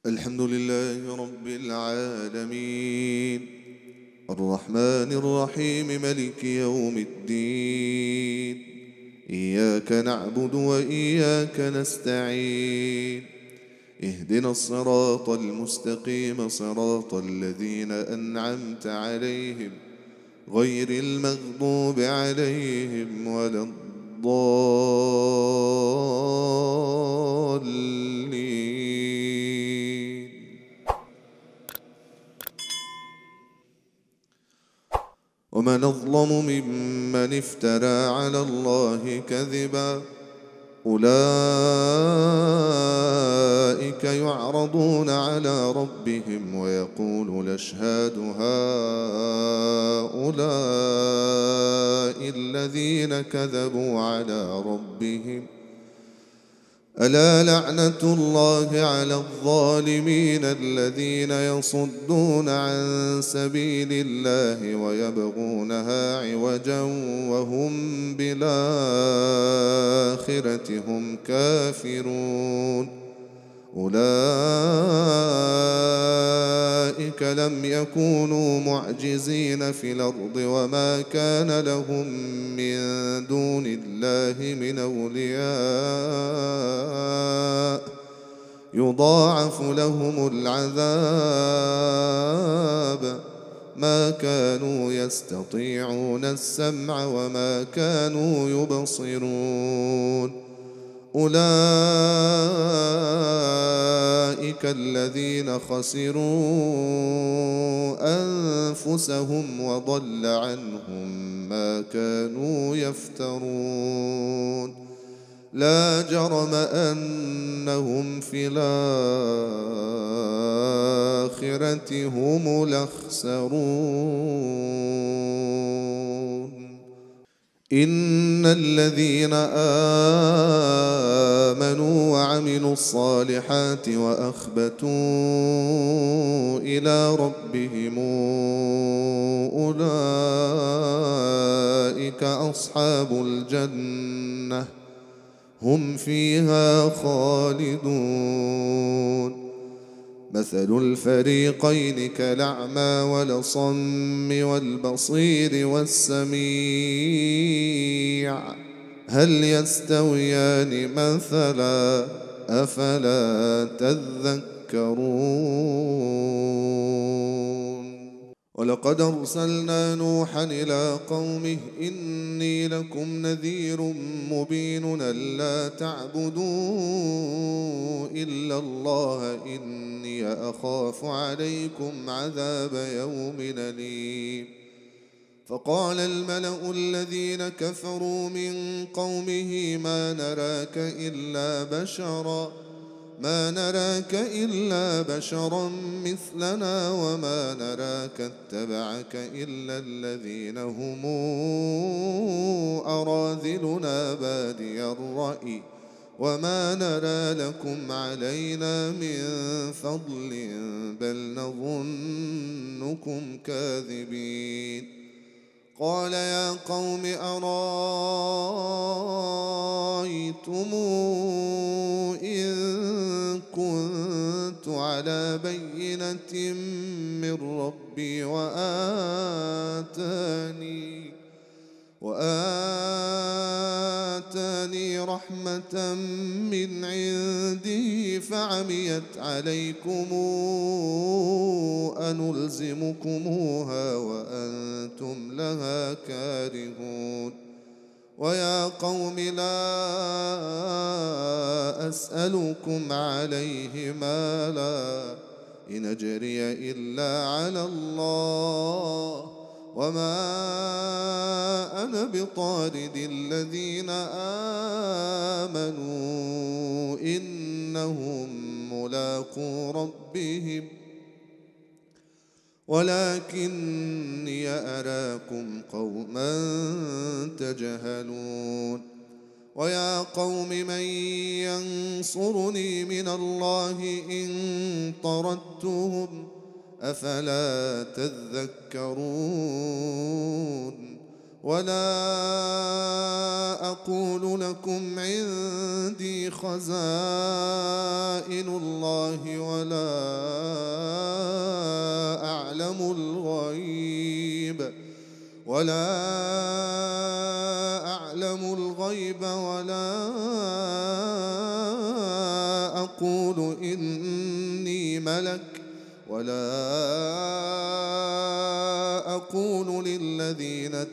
الحمد لله رب العالمين الرحمن الرحيم ملك يوم الدين. إياك نعبد وإياك نستعين. اهدنا الصراط المستقيم صراط الذين أنعمت عليهم غير المغضوب عليهم ولا الضالين. ومن أظلم ممن افترى على الله كذبا أولئك يعرضون على ربهم ويقول الأشهاد هؤلاء الذين كذبوا على ربهم ألا لعنة الله على الظالمين الذين يصدون عن سبيل الله ويبغونها عوجا وهم بالآخرة هم كافرون. أولئك لم يكونوا معجزين في الأرض وما كان لهم من دون الله من أولياء يضاعف لهم العذاب ما كانوا يستطيعون السمع وما كانوا يبصرون. أولئك الذين خسروا أنفسهم وضل عنهم ما كانوا يفترون. لا جرم أنهم في الآخرة هم الأخسرون. إن الذين آمنوا وعملوا الصالحات وأخبتوا إلى ربهم أولئك أصحاب الجنة هم فيها خالدون. مثل الفريقين كالأعمى والأصم والبصير والسميع هل يستويان مثلا أفلا تذكرون. ولقد أرسلنا نوحا إلى قومه إني لكم نذير مبين ألا تعبدوا إلا الله إني أخاف عليكم عذاب يوم أليم. فقال الملأ الذين كفروا من قومه ما نراك إلا بشرا مثلنا وما نراك اتبعك إلا الذين هم أراذلنا بادي الرأي وما نرى لكم علينا من فضل بل نظنكم كاذبين. قال يا قوم أرأيتم إن كنت على بينة من ربي وآتاني رحمة من عنده فعميت عليكم أنلزمكموها وأنتم لها كارهون. ويا قوم لا أسألكم عليه مالا إن أجري إلا على الله وما أنا بطارد الذين آمنوا إنهم ملاقو ربهم ولكني أراكم قوما تجهلون. ويا قوم من ينصرني من الله إن طردتهم أفلا تذكرون. ولا أقول لكم عندي خزائن الله ولا أعلم الغيب ولا أقول إني ملك ولا أقول للذين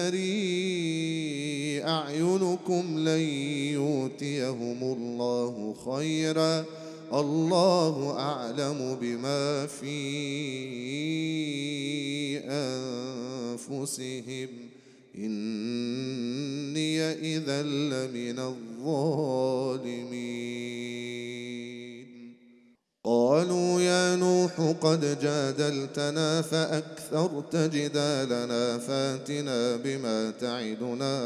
تزدري أعينكم لن يؤتيهم الله خيرا الله أعلم بما في أنفسهم إني إذا لمن الظالمين. قالوا يا نوح قد جادلتنا فأكثرت جدالنا فاتنا بما تعدنا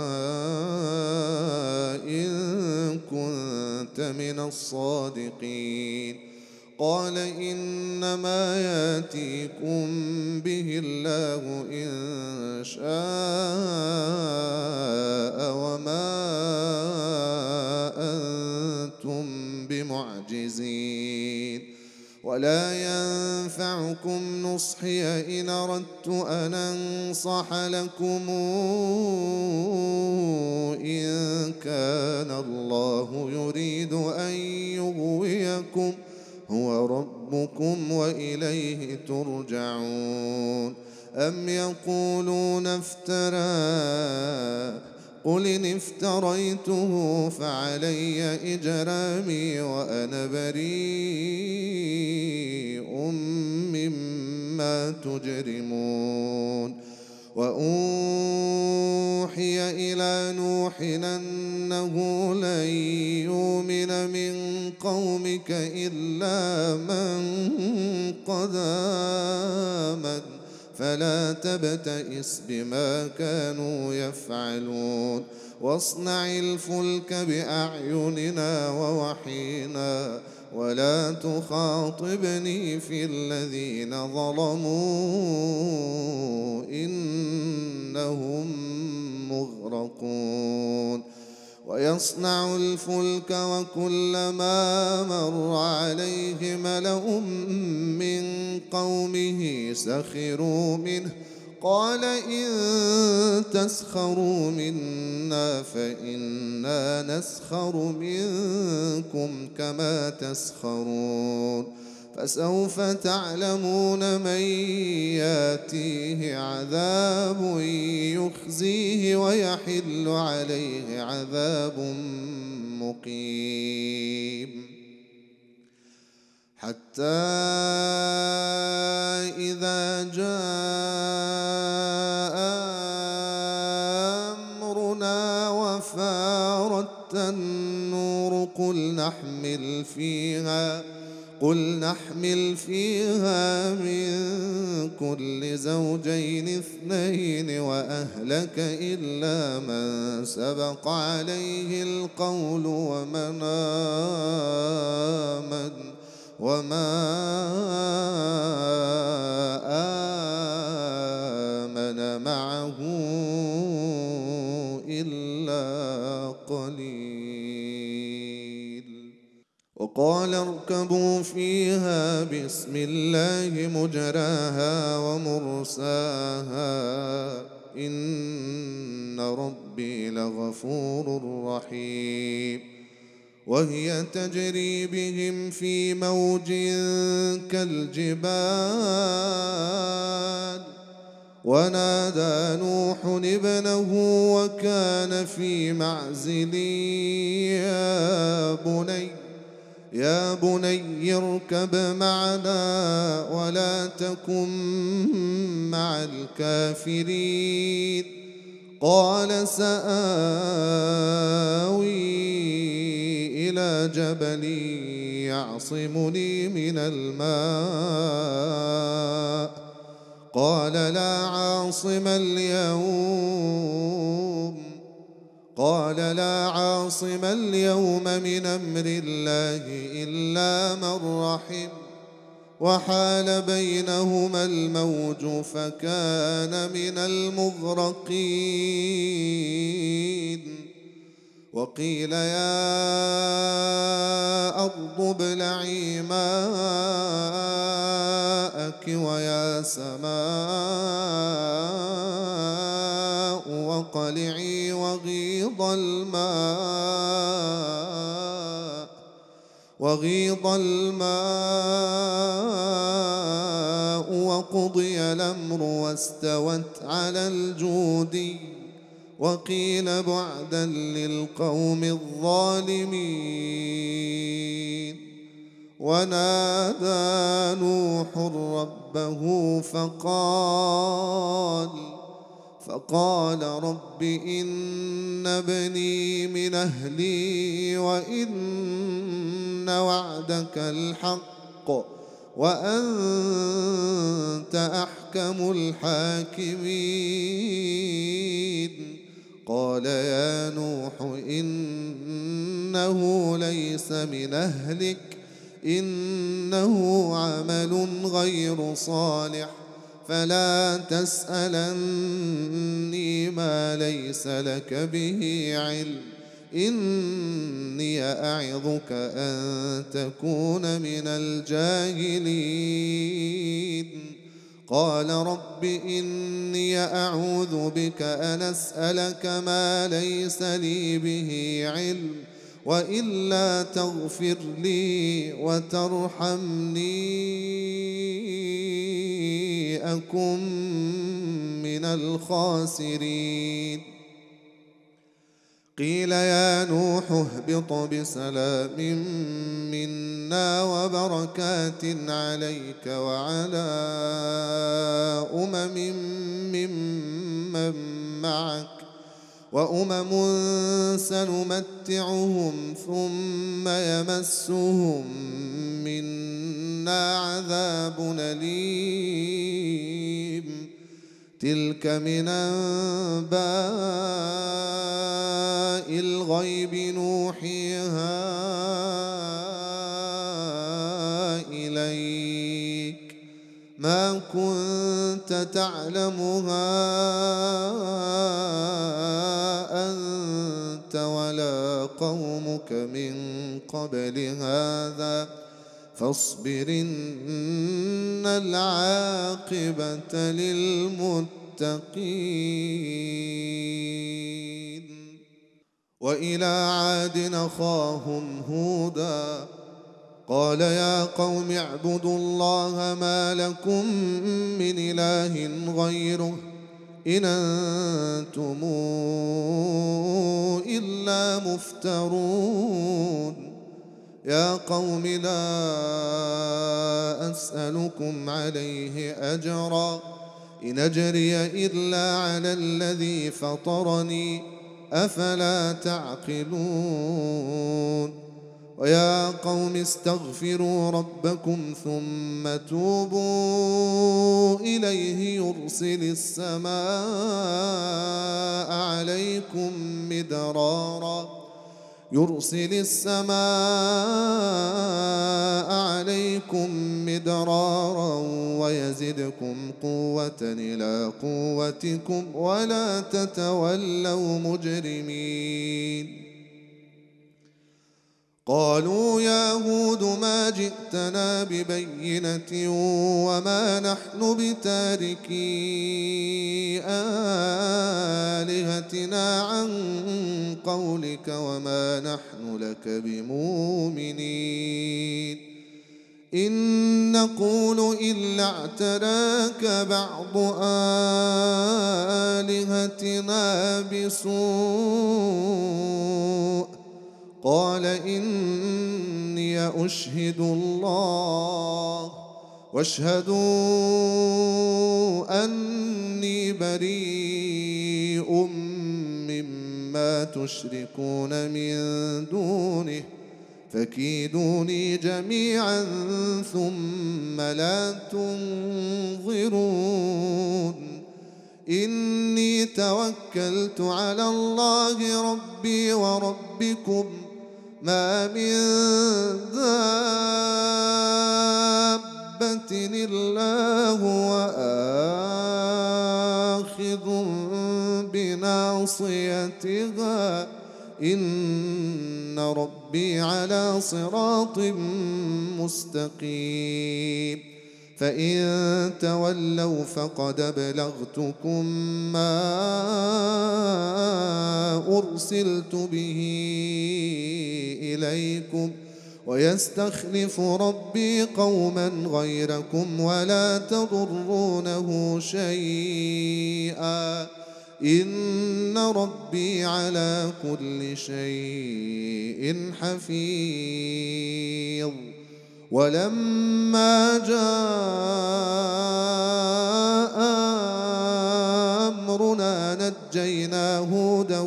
إن كنت من الصادقين. قال إنما ياتيكم به الله إن شاء وما أنتم بمعجزين ولا ينفعكم نصحي إن أردت أن أنصح لكم إن كان الله يريد أن يغويكم هو ربكم وإليه ترجعون. أم يقولون افترى قل إن افتريته فعلي إجرامي وأنا بريء مما تجرمون. وأوحي إلى نوح أنه لن يؤمن من قومك إلا من قد آمن فلا تبتئس بما كانوا يفعلون واصنع الفلك بأعيننا ووحينا ولا تخاطبني في الذين ظلموا إنهم مغرقون. ويصنع الفلك وكلما مر عليه ملأ من قومه سخروا منه قال إن تسخروا منا فإنا نسخر منكم كما تسخرون. فسوف تعلمون من ياتيه عذاب يخزيه ويحل عليه عذاب مقيم. حتى إذا جاء أمرنا وفارت النور قل نحمل فيها من كل زوجين اثنين وأهلك إلا من سبق عليه القول وما آمن معه إلا قليل. وقال اركبوا فيها بسم الله مجراها ومرساها إن ربي لغفور رحيم. وهي تجري بهم في موج كالجبال ونادى نوح ابنه وكان في معزل يا بني اركب معنا ولا تكن مع الكافرين. قال سآوي إلى جبل يعصمني من الماء قال لا عاصم اليوم من أمر الله إلا من رحم وحال بينهما الموج فكان من المغرقين وقيل يا أرض ابلعي ماءك ويا سماء وقلعي وغيض الماء وقضي الأمر واستوت على الجودي وقيل بعدا للقوم الظالمين. ونادى نوح ربه فقال رب إن ابني من أهلي وإن وعدك الحق وأنت أحكم الحاكمين. قال يا نوح إنه ليس من أهلك إنه عمل غير صالح فلا تسألني ما ليس لك به علم إني أعظك أن تكون من الجاهلين. قال رب إني أعوذ بك أن أسألك ما ليس لي به علم وإلا تغفر لي وترحمني أكن من الخاسرين. قيل يا نوح اهبط بسلام منا وبركات عليك وعلى ممن معك وأمم سنمتعهم ثم يمسهم منا عذاب أليم. تلك من أنباء الغيب نوحيها إليك ما كنت تعلمها أنت ولا قومك من قبل هذا فاصبر إن العاقبة للمتقين. وإلى عاد أخاهم هودا قال يا قوم اعبدوا الله ما لكم من إله غيره إن أنتم إلا مفترون. يا قوم لا أسألكم عليه أجرا إن أجري إلا على الذي فطرني أفلا تعقلون. ويا قوم استغفروا ربكم ثم توبوا إليه يرسل السماء عليكم مدرارا ويزدكم قوة إلى قوتكم ولا تتولوا مجرمين. قالوا يا هود ما جئتنا ببينة وما نحن بتاركي آلهتنا عن قولك وما نحن لك بمؤمنين إن نقول إلا اعتراك بعض آلهتنا بسوء. قال إني أشهد الله واشهدوا أني بريء مما تشركون من دونه فكيدوني جميعا ثم لا تنظرون. إني توكلت على الله ربي وربكم ما من دابة إلا هو آخذ بناصيتها إن ربي على صراط مستقيم فإن تولوا فقد أبلغتكم ما أرسلت به إليكم ويستخلف ربي قوما غيركم ولا تضرونه شيئا إن ربي على كل شيء حفيظ ولما جاء أمرنا نجينا هودا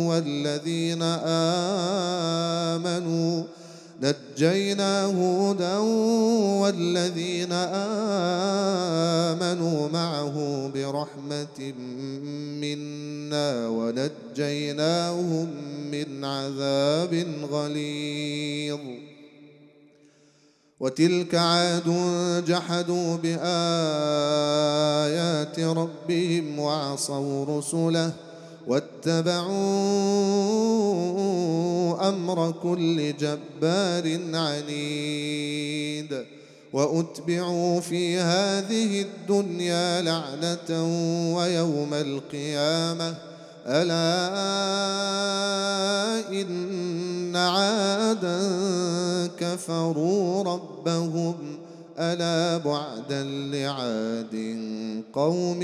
والذين آمنوا معه برحمة منا ونجيناهم من عذاب غليظ وتلك عاد جحدوا بآيات ربهم وعصوا رسله واتبعوا أمر كل جبار عنيد وأتبعوا في هذه الدنيا لعنة ويوم القيامة ألا إن عادا كفروا ربهم ألا بعدا لعاد قوم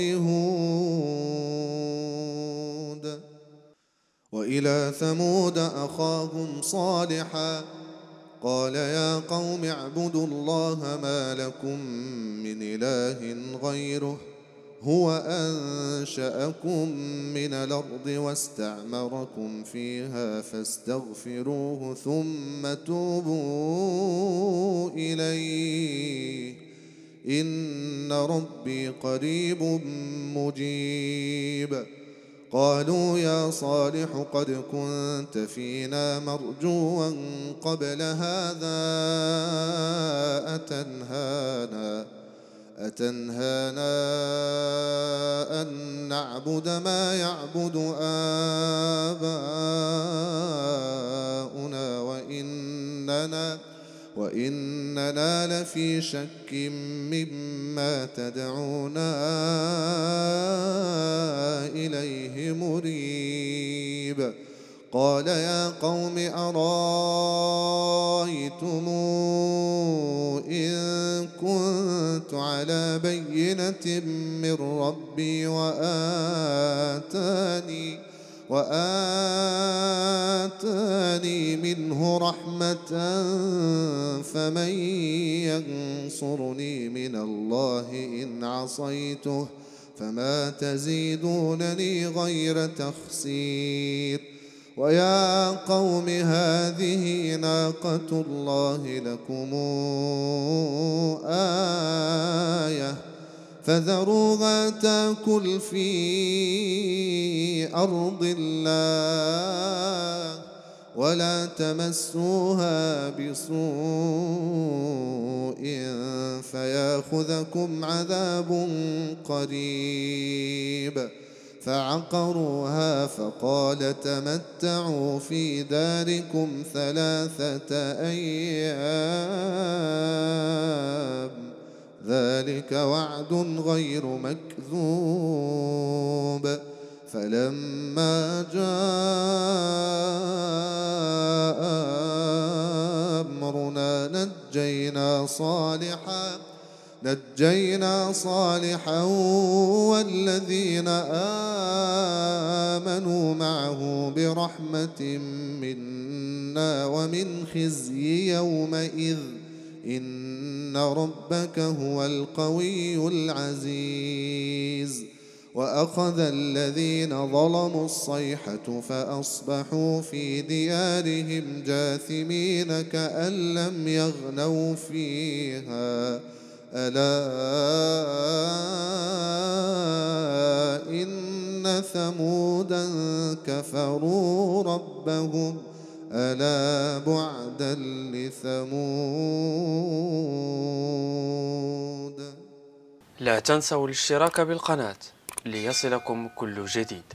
هود وإلى ثمود أخاهم صالحا قال يا قوم اعبدوا الله ما لكم من إله غيره هو أنشأكم من الأرض واستعمركم فيها فاستغفروه ثم توبوا إليه إن ربي قريب مجيب قالوا يا صالح قد كنت فينا مرجوا قبل هذا أتنهانا أن نعبد ما يعبد آباؤنا وإننا لفي شك مما تدعونا إليه مريب قال يا قوم أرايتم إن كنت على بينة من ربي وآتاني منه رحمة فمن ينصرني من الله إن عصيته فما تزيدونني غير تخسير ويا قوم هذه ناقة الله لكم آية فذروها تأكل في أرض الله ولا تمسوها بسوء فياخذكم عذاب قريب فعقروها فقال تمتعوا في داركم 3 أيام ذلك وعد غير مكذوب فلما جاء أمرنا نجينا صالحا والذين آمنوا معه برحمة منا ومن خزي يومئذ إن ربك هو القوي العزيز وأخذ الذين ظلموا الصيحة فأصبحوا في ديارهم جاثمين كأن لم يغنوا فيها ألا إن ثمودا كفروا ربهم ألا بعدا لثمود. لا تنسوا الاشتراك بالقناة ليصلكم كل جديد.